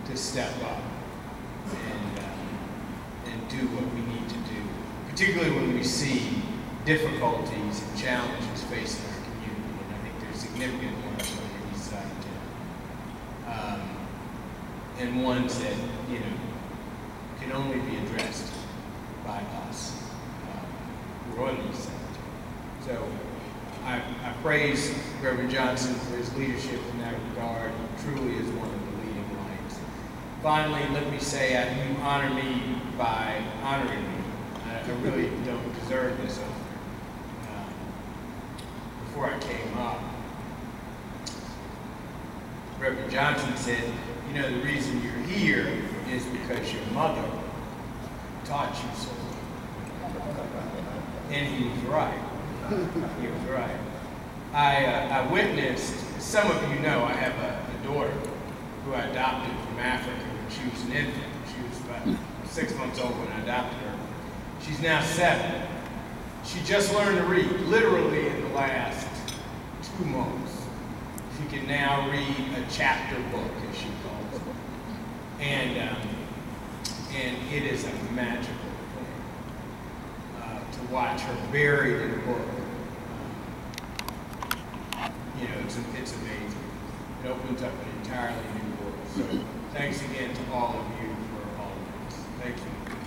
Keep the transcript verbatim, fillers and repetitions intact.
to step up and, um, and do what we need to do, particularly when we see difficulties and challenges facing our community. And I think there's significant ones on the east side of town. Um, and ones that, you know, can only be addressed by us um, who are on the east side of town. So I, I praise Reverend Johnson for his leadership in that regard. He truly is one of the leading lights. Finally, let me say uh, you honor me by honoring me. I, I really don't deserve this honor. Um, before I came up, Reverend Johnson said, you know, the reason you're here is because your mother taught you so. And he was right. He was right. I, uh, I witnessed, some of you know, I have a, a daughter who I adopted from Africa when she was an infant. She was about six months old when I adopted her. She's now seven. She just learned to read, literally in the last two months. She can now read a chapter book, as she calls it. And, um, and it is a magical thing uh, to watch her buried in a book. You know, it's, it's amazing. It opens up an entirely new world. So thanks again to all of you for all of this. Thank you.